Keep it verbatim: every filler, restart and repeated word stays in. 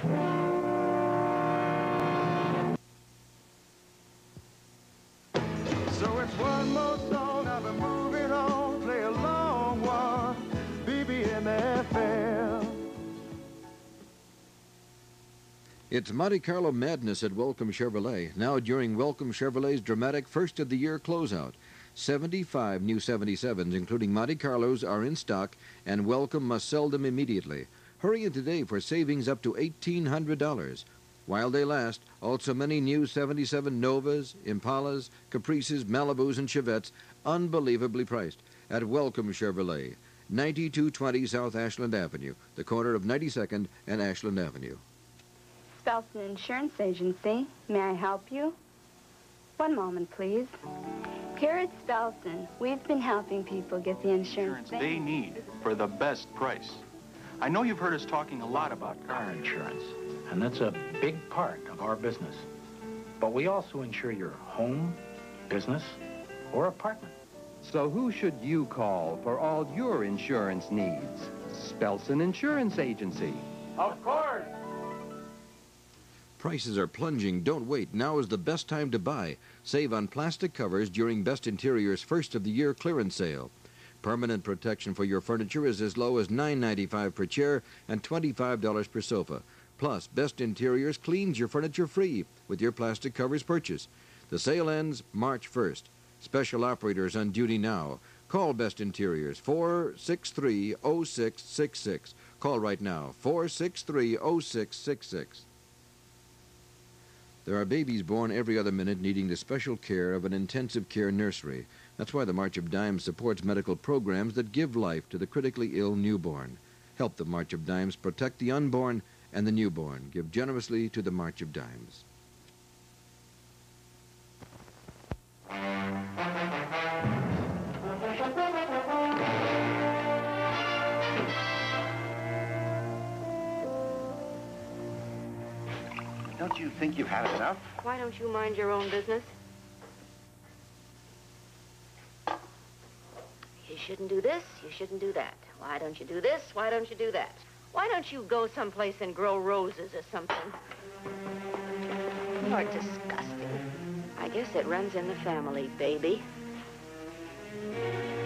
So it's one more song, I've been moving on, play a long one, B B M F M. It's Monte Carlo madness at Welcome Chevrolet, now during Welcome Chevrolet's dramatic first-of-the-year closeout. seventy-five new seventy-sevens, including Monte Carlos, are in stock, and Welcome must sell them immediately. Hurry in today for savings up to eighteen hundred dollars. While they last, also many new seventy-seven Novas, Impalas, Caprices, Malibus, and Chevettes, unbelievably priced at Welcome Chevrolet, ninety-two twenty South Ashland Avenue, the corner of ninety-second and Ashland Avenue. Spelson Insurance Agency. May I help you? One moment, please. Here at Spelson, we've been helping people get the insurance they, they need for the best price. I know you've heard us talking a lot about car insurance, and that's a big part of our business. But we also insure your home, business, or apartment. So who should you call for all your insurance needs? Spelson Insurance Agency. Of course! Prices are plunging. Don't wait. Now is the best time to buy. Save on plastic covers during Best Interior's first-of-the-year clearance sale. Permanent protection for your furniture is as low as nine ninety-five per chair and twenty-five dollars per sofa. Plus, Best Interiors cleans your furniture free with your plastic covers purchase. The sale ends March first. Special operators on duty now. Call Best Interiors, four six three, oh six six six. Call right now, four six three, oh six six six. There are babies born every other minute needing the special care of an intensive care nursery. That's why the March of Dimes supports medical programs that give life to the critically ill newborn. Help the March of Dimes protect the unborn and the newborn. Give generously to the March of Dimes. Don't you think you've had enough? Why don't you mind your own business? You shouldn't do this, you shouldn't do that. Why don't you do this, why don't you do that? Why don't you go someplace and grow roses or something? You're disgusting. I guess it runs in the family, baby.